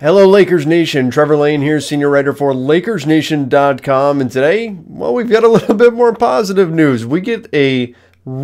Hello, Lakers Nation. Trevor Lane here, senior writer for LakersNation.com. And today, well, we've got a little bit more positive news. We get a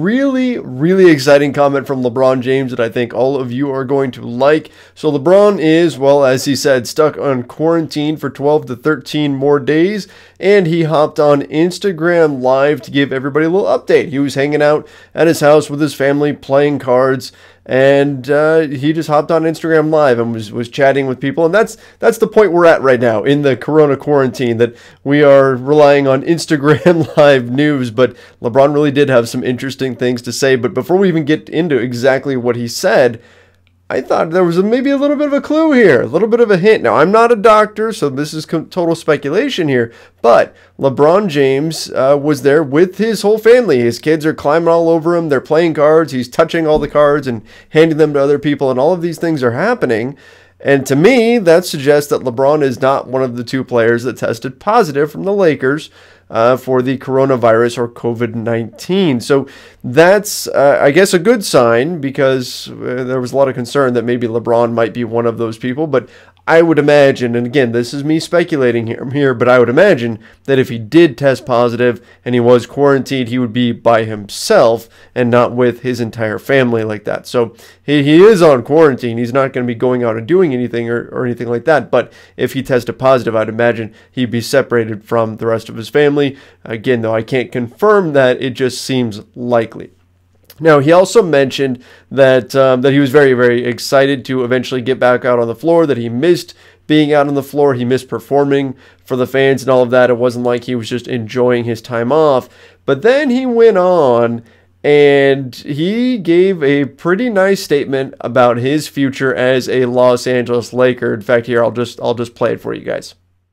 really exciting comment from LeBron James that I think all of you are going to like. So LeBron is, well, as he said, stuck on quarantine for 12 to 13 more days. And he hopped on Instagram Live to give everybody a little update. He was hanging out at his house with his family, playing cards. And he just hopped on Instagram Live and was chatting with people. And that's the point we're at right now in the Corona quarantine, that we are relying on Instagram Live news. But LeBron really did have some interesting things to say. But before we even get into exactly what he said, I thought there was maybe a little bit of a clue here, a little bit of a hint. Now, I'm not a doctor, so this is total speculation here, but LeBron James was there with his whole family. His kids are climbing all over him. They're playing cards. He's touching all the cards and handing them to other people, and all of these things are happening. And to me, that suggests that LeBron is not one of the two players that tested positive from the Lakers for the coronavirus or COVID-19. So that's, I guess, a good sign, because there was a lot of concern that maybe LeBron might be one of those people. But I would imagine, and again, this is me speculating here, but I would imagine that if he did test positive and he was quarantined, he would be by himself and not with his entire family like that. So he is on quarantine. He's not going to be going out and doing anything or anything like that. But if he tested positive, I'd imagine he'd be separated from the rest of his family. Again, though, I can't confirm that. It just seems likely. Now, he also mentioned that that he was very excited to eventually get back out on the floor, that he missed being out on the floor, he missed performing for the fans and all of that. It wasn't like he was just enjoying his time off. But then he went on and he gave a pretty nice statement about his future as a Los Angeles Laker. In fact, here, I'll just play it for you guys.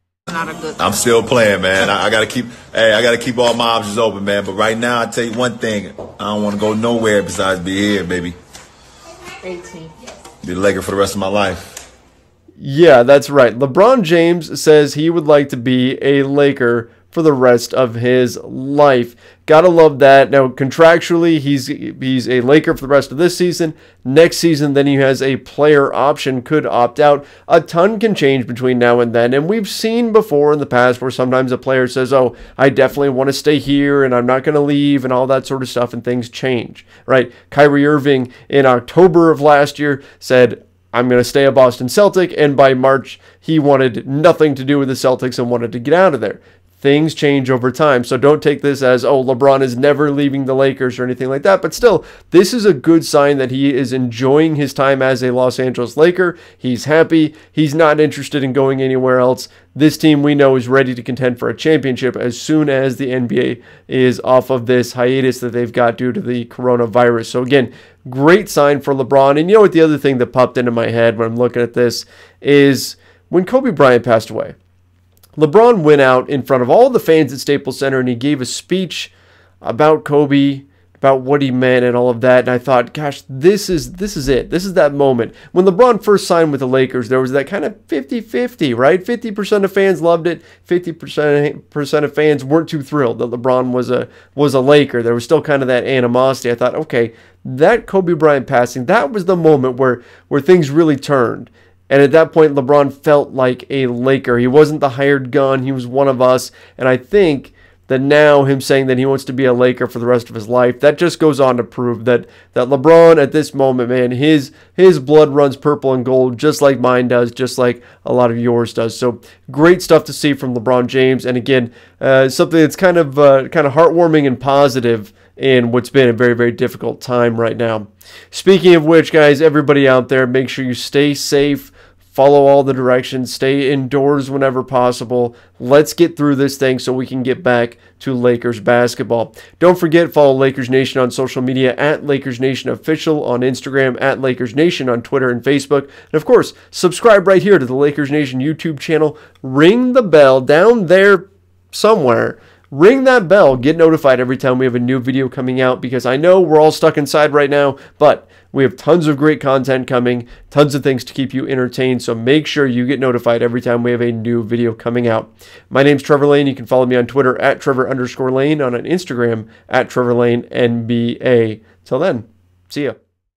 I'm still playing, man. I gotta keep all my options open, man. But right now, I tell you one thing: I don't want to go nowhere besides be here, baby. 18. Be a Laker for the rest of my life. Yeah, that's right. LeBron James says he would like to be a Laker for the rest of his life. Gotta love that. Now, contractually, he's a Laker for the rest of this season. Next season, then he has a player option, could opt out. A ton can change between now and then, and we've seen before in the past where sometimes a player says, oh, I definitely want to stay here, and I'm not going to leave, and all that sort of stuff, and things change, right? Kyrie Irving in October of last year said, I'm going to stay a Boston Celtic, and by March, he wanted nothing to do with the Celtics and wanted to get out of there. Things change over time, so don't take this as, oh, LeBron is never leaving the Lakers or anything like that. But still, this is a good sign that he is enjoying his time as a Los Angeles Laker. He's happy. He's not interested in going anywhere else. This team, we know, is ready to contend for a championship as soon as the NBA is off of this hiatus that they've got due to the coronavirus. So again, great sign for LeBron. And you know what, the other thing that popped into my head when I'm looking at this is when Kobe Bryant passed away. LeBron went out in front of all the fans at Staples Center and he gave a speech about Kobe, about what he meant and all of that. And I thought, gosh, this is it. This is that moment. When LeBron first signed with the Lakers, there was that kind of 50-50, right? 50% of fans loved it. 50% of fans weren't too thrilled that LeBron was a Laker. There was still kind of that animosity. I thought, okay, that Kobe Bryant passing, that was the moment where things really turned. And at that point, LeBron felt like a Laker. He wasn't the hired gun. He was one of us. And I think that now him saying that he wants to be a Laker for the rest of his life, that just goes on to prove that LeBron at this moment, man, his blood runs purple and gold just like mine does, just like a lot of yours does. So great stuff to see from LeBron James. And again, something that's kind of heartwarming and positive in what's been a very difficult time right now. Speaking of which, guys, everybody out there, make sure you stay safe. Follow all the directions. Stay indoors whenever possible. Let's get through this thing so we can get back to Lakers basketball. Don't forget, follow Lakers Nation on social media at Lakers Nation Official on Instagram, at Lakers Nation on Twitter and Facebook. And of course, subscribe right here to the Lakers Nation YouTube channel. Ring the bell down there somewhere. Ring that bell. Get notified every time we have a new video coming out, because I know we're all stuck inside right now, but we have tons of great content coming, tons of things to keep you entertained, so make sure you get notified every time we have a new video coming out. My name's Trevor Lane. You can follow me on Twitter at Trevor_Lane, on Instagram at Trevor Lane NBA. Till then, see ya.